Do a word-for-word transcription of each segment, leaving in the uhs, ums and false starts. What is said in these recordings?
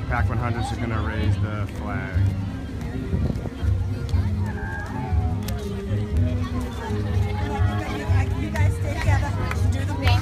Pack one hundreds are going to raise the flag. You guys stay together. Do the walk.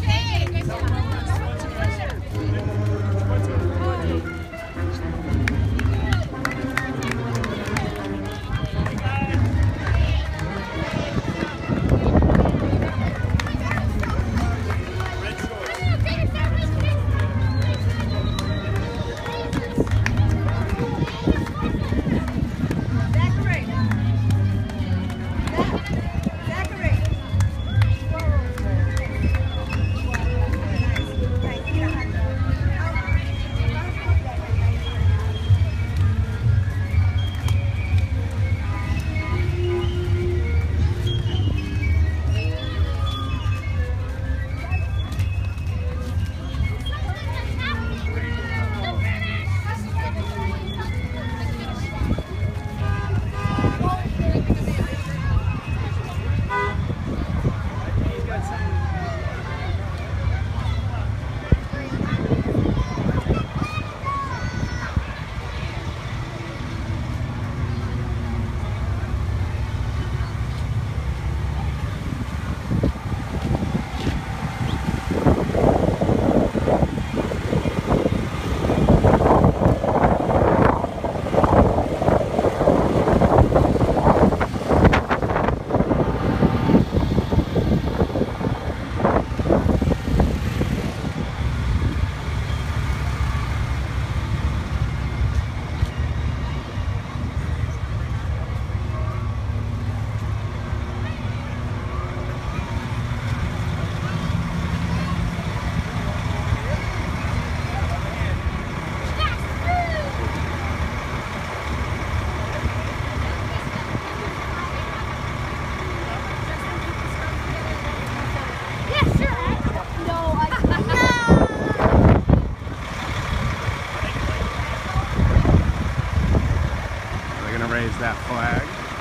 Raise that flag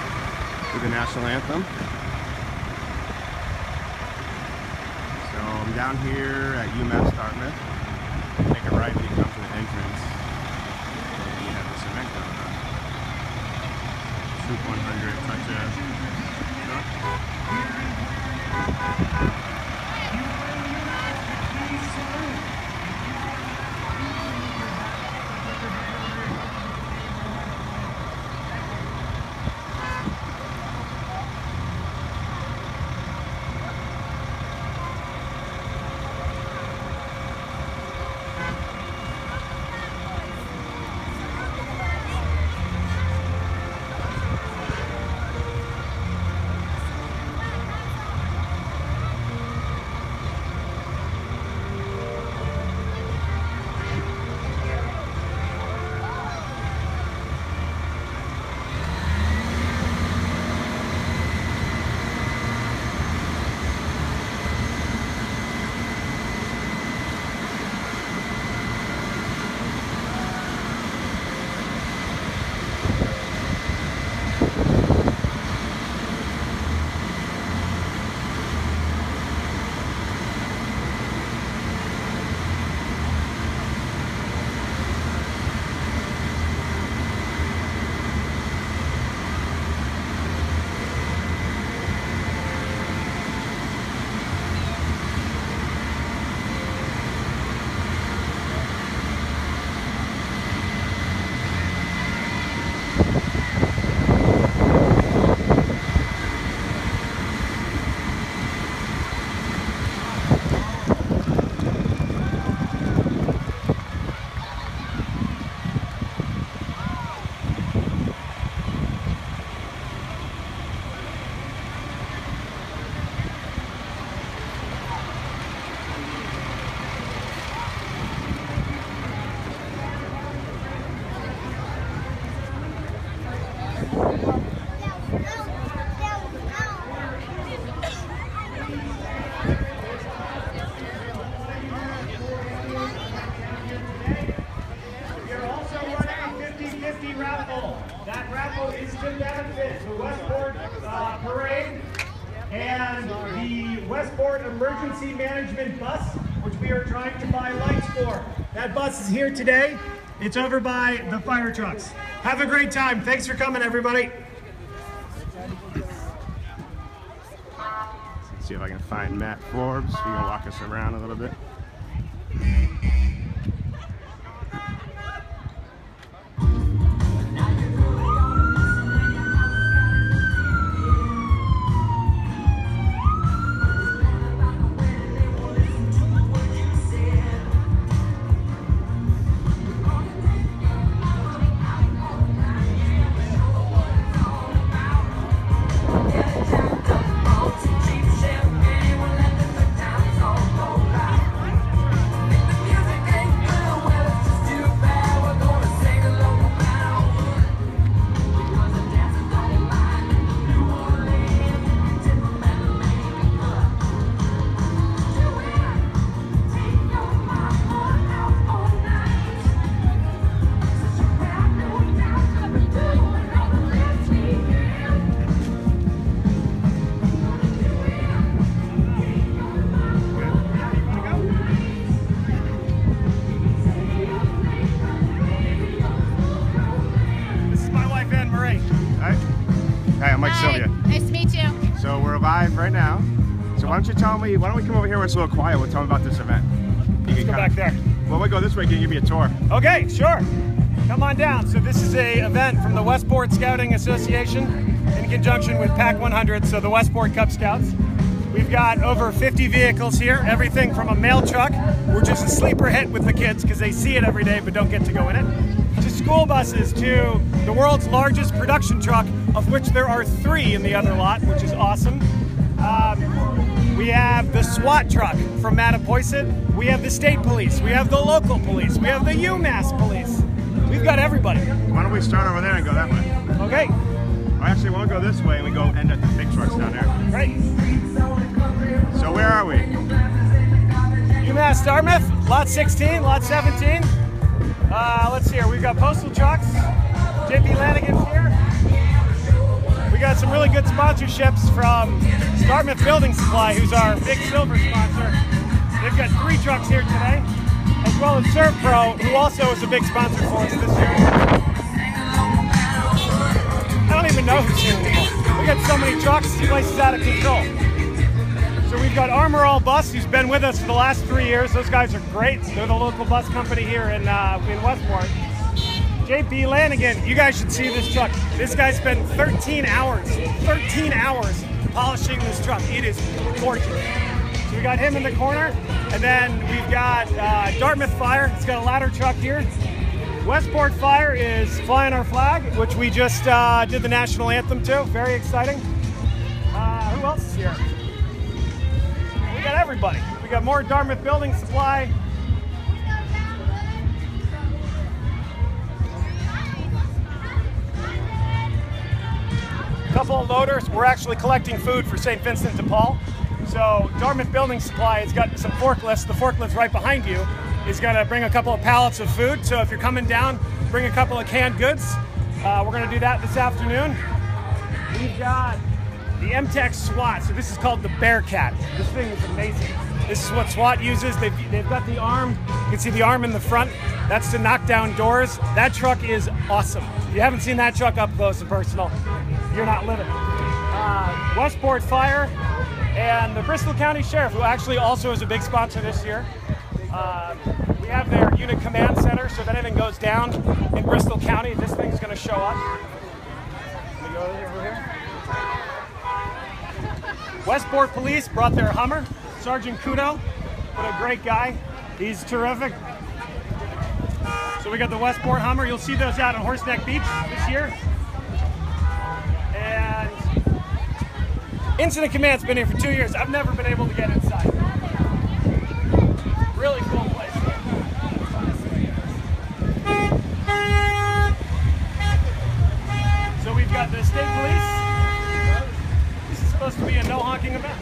for the national anthem. So I'm down here at Umass Dartmouth. Take a right when you come to the entrance. You have this event going on. Troop one hundred touch a That raffle is to benefit the Westport uh, Parade and the Westport Emergency Management Bus, which we are trying to buy lights for. That bus is here today. It's over by the fire trucks. Have a great time. Thanks for coming, everybody. Let's see if I can find Matt Forbes. He can walk us around a little bit. Right now. So why don't you tell me, why don't we come over here where it's a little quiet, we'll tell them about this event. You Let's go back there. Well, we go this way, can you give me a tour? Okay, sure. Come on down. So this is a event from the Westport Scouting Association in conjunction with Pack one hundred, so the Westport Cub Scouts. We've got over fifty vehicles here, everything from a mail truck, which is a sleeper hit with the kids because they see it every day but don't get to go in it, to school buses, to the world's largest production truck, of which there are three in the other lot, which is awesome. Um, we have the SWAT truck from Mattapoisett. We have the state police. We have the local police. We have the Umass police. We've got everybody. Why don't we start over there and go that way? Okay. Well, actually, we'll go this way and we go end at the big trucks down there. Great. So where are we? Umass Dartmouth, lot sixteen, lot seventeen. Uh, let's see here. We've got postal trucks. J P Lanigan's here. We got some really good sponsorships from Dartmouth Building Supply, who's our big silver sponsor. They've got three trucks here today, as well as Serve Pro, who also is a big sponsor for us this year. I don't even know who's here anymore. We got so many trucks, this place is out of control. So we've got Armor All Bus, who's been with us for the last three years. Those guys are great. They're the local bus company here in, uh, in Westport. J P Lanigan, you guys should see this truck. This guy spent thirteen hours, thirteen hours polishing this truck. It is gorgeous. So we got him in the corner, and then we've got uh, Dartmouth Fire. It's got a ladder truck here. Westport Fire is flying our flag, which we just uh, did the national anthem to. Very exciting. Uh, who else is here? We got everybody. We got more Dartmouth Building Supply. Couple of loaders. We're actually collecting food for Saint Vincent de Paul. So Dartmouth Building Supply has got some forklifts. The forklift right behind you is going to bring a couple of pallets of food. So if you're coming down, bring a couple of canned goods. Uh, we're going to do that this afternoon. We've got the M TEX SWAT. So this is called the Bearcat. This thing is amazing. This is what SWAT uses. They've, they've got the arm. You can see the arm in the front. That's to knock down doors. That truck is awesome. If you haven't seen that truck up close and personal, you're not living. Uh, Westport Fire and the Bristol County Sheriff, who actually also is a big sponsor this year. Uh, we have their unit command center, so if anything goes down in Bristol County, this thing's going to show up. Let me go over here. Westport Police brought their Hummer. Sergeant Kudo, what a great guy. He's terrific. So we got the Westport Hummer. You'll see those out on Horseneck Beach this year. And Incident Command's been here for two years. I've never been able to get inside. Really cool place. So we've got the state police. This is supposed to be a no honking event.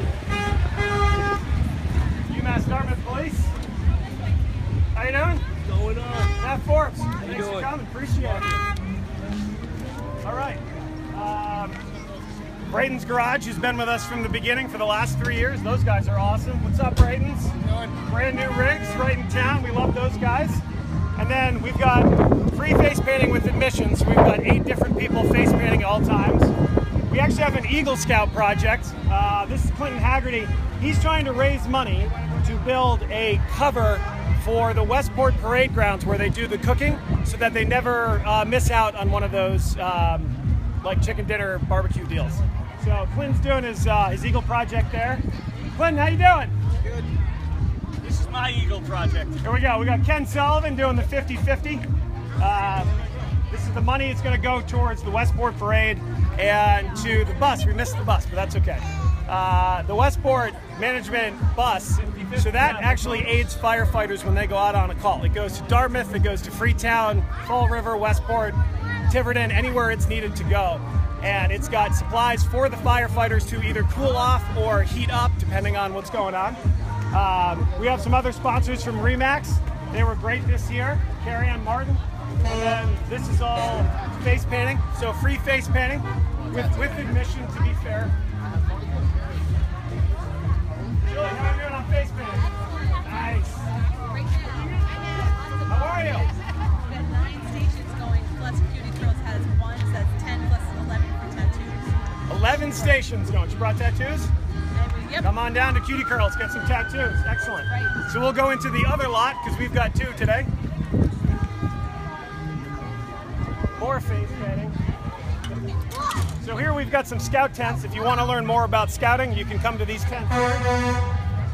Umass Dartmouth Police. How you doing? What's going on? Matt Forbes. How you Thanks doing? for coming. Appreciate it. All right. Um, Braden's Garage has been with us from the beginning for the last three years. Those guys are awesome. What's up, Braden's? Brand new rigs right in town. We love those guys. And then then we've got free face painting with admission. So we've got eight different people face painting at all times. We actually have an Eagle Scout project. Uh, this is Clinton Haggerty. He's trying to raise money to build a cover for the Westport Parade Grounds where they do the cooking, so that they never uh, miss out on one of those um, like chicken dinner barbecue deals. So Clinton's doing his, uh, his Eagle project there. Clinton, how you doing? Good. This is my Eagle project. Here we go. We got Ken Sullivan doing the fifty fifty. Uh, this is the money it's going to go towards the Westport Parade and to the bus. We missed the bus, but that's okay. Uh, the Westport Management bus, so that actually aids firefighters when they go out on a call. It goes to Dartmouth, it goes to Freetown, Fall River, Westport, Tiverton, anywhere it's needed to go. And it's got supplies for the firefighters to either cool off or heat up, depending on what's going on. Um, we have some other sponsors from Remax. They were great this year. Carrie Ann Martin. And then this is all face painting, so free face painting with, with admission, to be fair. Julie, how are you doing on face painting? Nice. How are you? We've got nine stations going, plus Cutie Curls has one, so that's ten plus eleven for tattoos. eleven stations going. You brought tattoos? And we, yep. Come on down to Cutie Curls, get some tattoos. Excellent. Right. So we'll go into the other lot because we've got two today. More face painting. So here we've got some scout tents. If you want to learn more about scouting, you can come to these tents here.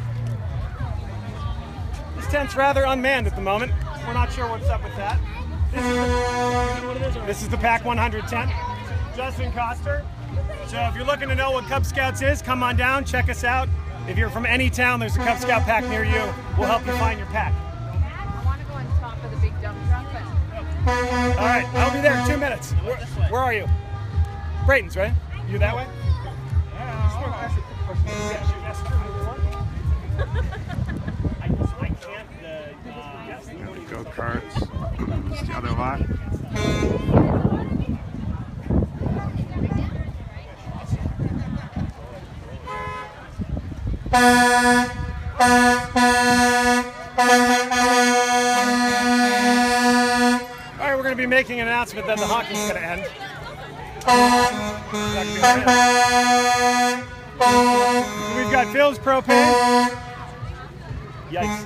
This tent's rather unmanned at the moment. We're not sure what's up with that. This is the, this is the Pack one hundred tent. Justin Coster. So if you're looking to know what Cub Scouts is, come on down, check us out. If you're from any town, there's a Cub Scout Pack near you. We'll help you find your pack. I want to go on top of the big dump truck, but... All right, I'll be there in two minutes. Where, where are you? Brayton's, right? You that way? Yeah, that's true. I, I can't, uh, Go karts. It's the other lot. All right, we're going to be making an announcement that the hockey's going to end. We've got Phil's propane. Yikes.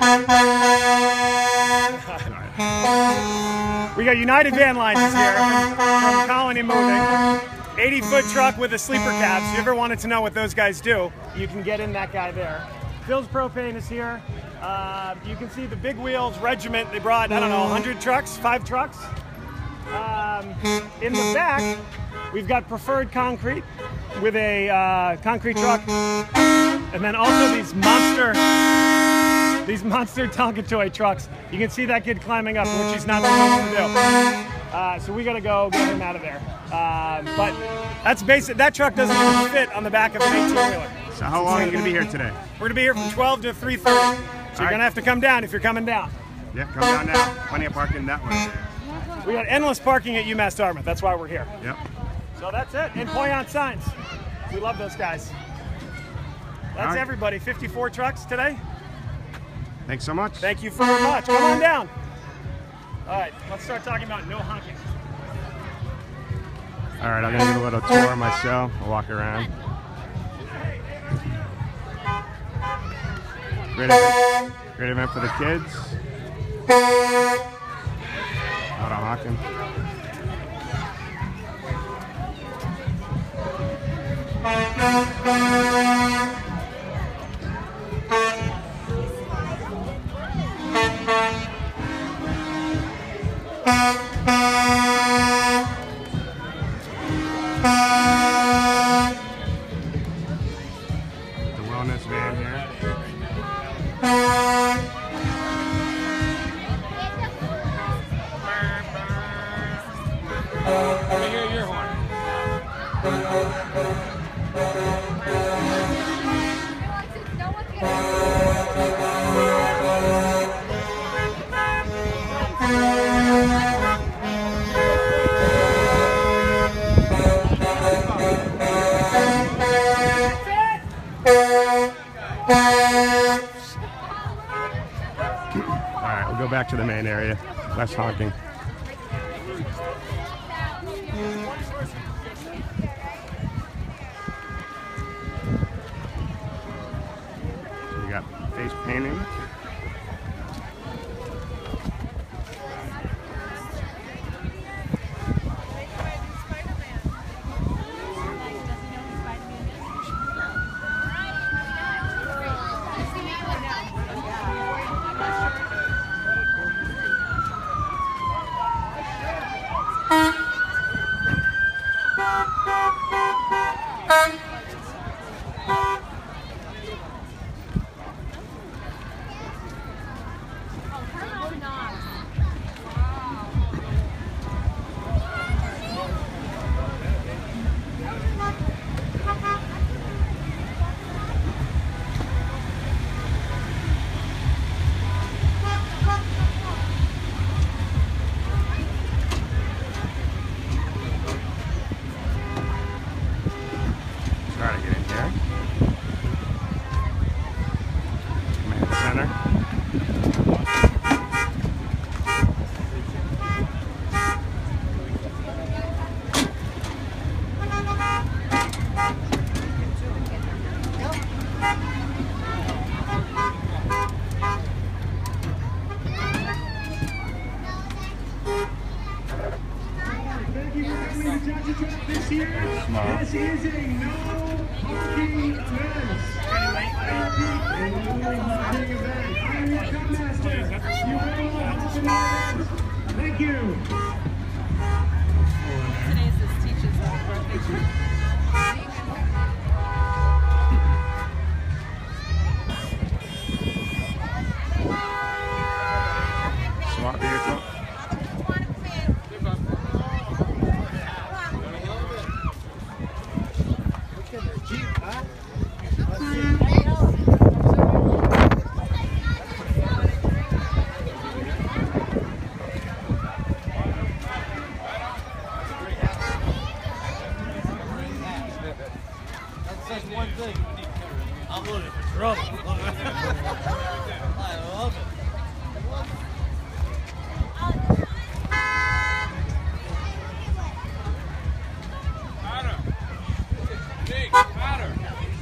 We got United Van Lines is here from, from Colony Moving. eighty foot truck with a sleeper cab. So if you ever wanted to know what those guys do, you can get in that guy there. Phil's Propane is here. Uh, you can see the Big Wheels Regiment. They brought, I don't know, one hundred trucks, five trucks. Um, in the back, we've got Preferred Concrete with a uh, concrete truck. And then also these monster, these monster Tonka toy trucks. You can see that kid climbing up, which he's not supposed to do. Uh, so we gotta go get him out of there. Um, but that's basic. That truck doesn't even fit on the back of an eighteen wheeler. So how long are you gonna be here today? We're gonna be here from twelve to three thirty. So All you're right. gonna have to come down if you're coming down. Yeah, come down now. Plenty of parking that way. We got endless parking at Umass Dartmouth. That's why we're here. Yep. So that's it. And Poyant Signs. We love those guys. That's All right. everybody. fifty-four trucks today. Thanks so much. Thank you very much. Come on down. All right, let's start talking about no honking. All right, I'm gonna give a little tour myself. I'll walk around. Great event, great event for the kids. Not on honking. The wellness van here. Let me hear your horn. All right, we'll go back to the main area. Less honking. So we got face painting. Try to get in here. Command center. Thank you for coming to Touch Truck this year. Small. This is a no honking event. A no honking event. I'm your Cub Master. You will help in the event. Thank you. Today's this teaches birthday. SWAT vehicle. That's one thing. I'm looking for trouble. I love it. Powder. Big powder.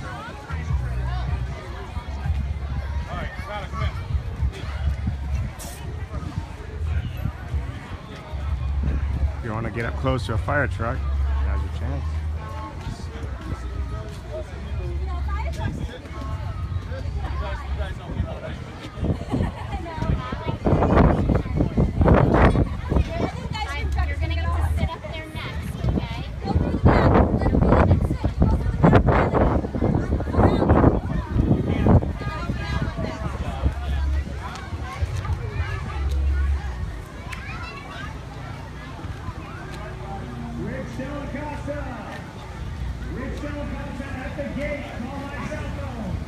All right, powder, come in. If you want to get up close to a fire truck, now's your chance. You're gonna get to sit up there next, okay? Rich Delacosta. Rich Delacosta at the gate. Call my cell phone.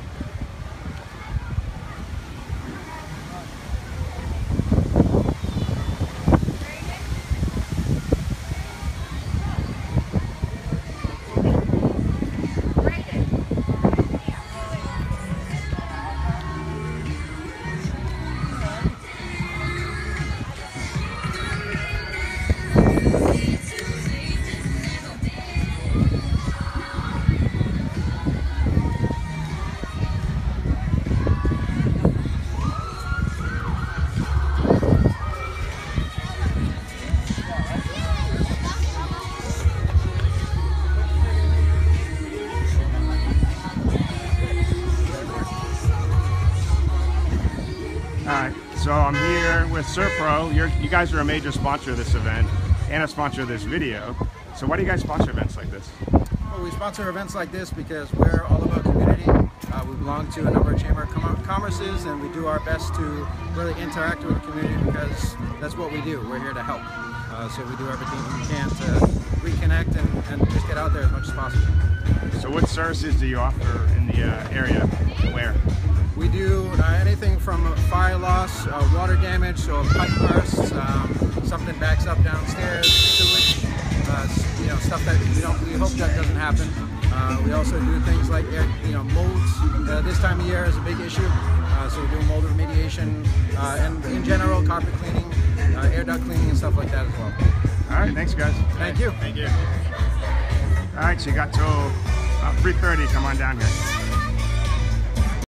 Alright, so I'm here with Serpro. You're, you guys are a major sponsor of this event and a sponsor of this video. So why do you guys sponsor events like this? Well, we sponsor events like this because we're all about community. Uh, we belong to a number of chamber of com commerces, and we do our best to really interact with the community because that's what we do. We're here to help. Uh, so we do everything we can to reconnect and, and just get out there as much as possible. So what services do you offer in the uh, area? Where? We do uh, anything from fire loss, uh, water damage, so a pipe bursts, um, something backs up downstairs, sewage, uh, you know, stuff that we don't. We hope that doesn't happen. Uh, we also do things like air, you know, molds. Uh, this time of year is a big issue. Uh, so we do mold remediation uh, and in general carpet cleaning, uh, air duct cleaning and stuff like that as well. All right, thanks guys. Thank you. Thank you. All right, so you got till uh, three thirty. Come on down here.